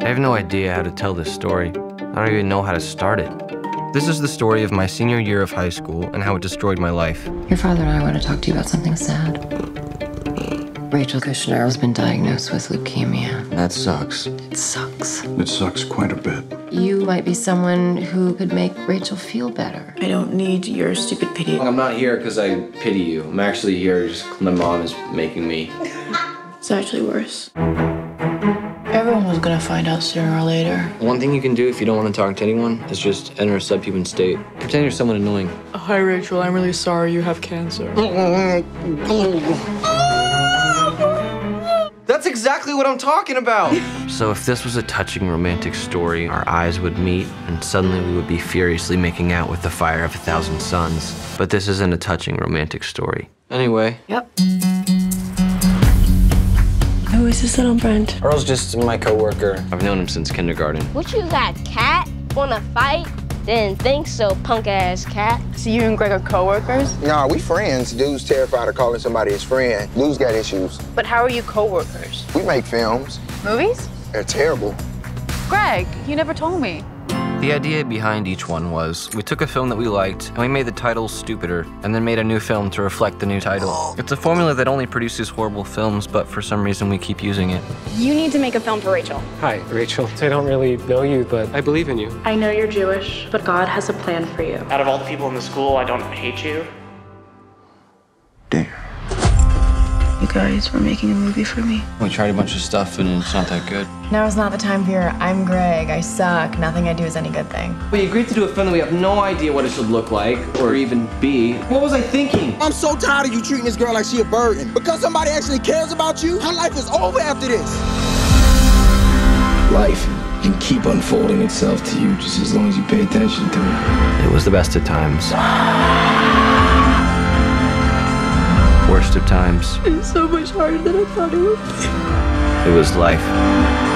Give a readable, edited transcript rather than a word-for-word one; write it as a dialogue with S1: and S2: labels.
S1: have no idea how to tell this story. I don't even know how to start it. This is the story of my senior year of high school and how it destroyed my life.
S2: Your father and I want to talk to you about something sad. Rachel Kushner has been diagnosed with leukemia.
S3: That sucks.
S2: It sucks.
S4: It sucks quite a bit.
S2: You might be someone who could make Rachel feel better.
S5: I don't need your stupid pity.
S1: I'm not here because I pity you. I'm actually here just 'cause my mom is making me.
S5: It's actually worse. Everyone was gonna find out sooner or later.
S3: One thing you can do if you don't want to talk to anyone is just enter a subhuman state. Pretend you're someone annoying.
S6: Hi, Rachel. I'm really sorry you have cancer.
S1: That's exactly what I'm talking about! So if this was a touching romantic story, our eyes would meet and suddenly we would be furiously making out with the fire of 1,000 suns. But this isn't a touching romantic story.
S3: Anyway.
S2: Yep.
S5: Who is this little Brent?
S3: Earl's just my coworker.
S1: I've known him since kindergarten.
S7: What you got, cat? Wanna fight? Didn't think so, punk-ass cat.
S5: So you and Greg are co-workers?
S8: Nah, we friends. Dude's terrified of calling somebody his friend. Dude's got issues.
S5: But how are you co-workers?
S8: We make films.
S5: Movies?
S8: They're terrible.
S6: Greg, you never told me.
S1: The idea behind each one was, we took a film that we liked, and we made the title stupider, and then made a new film to reflect the new title. It's a formula that only produces horrible films, but for some reason we keep using it.
S9: You need to make a film for Rachel.
S10: Hi, Rachel. I don't really know you, but I believe in you.
S9: I know you're Jewish, but God has a plan for you.
S11: Out of all the people in the school, I don't hate you.
S8: Damn.
S5: You guys were making a movie for me.
S3: We tried a bunch of stuff and it's not that good.
S12: Now is not the time for your I'm Greg, I suck, nothing I do is any good thing.
S1: We agreed to do a film that we have no idea what it should look like, or even be. What was I thinking?
S8: I'm so tired of you treating this girl like she a burden. Because somebody actually cares about you, her life is over after this.
S4: Life can keep unfolding itself to you just as long as you pay attention to it.
S1: It was the best of times. Worst of times.
S5: It's so much harder than I thought it would be.
S1: It was life.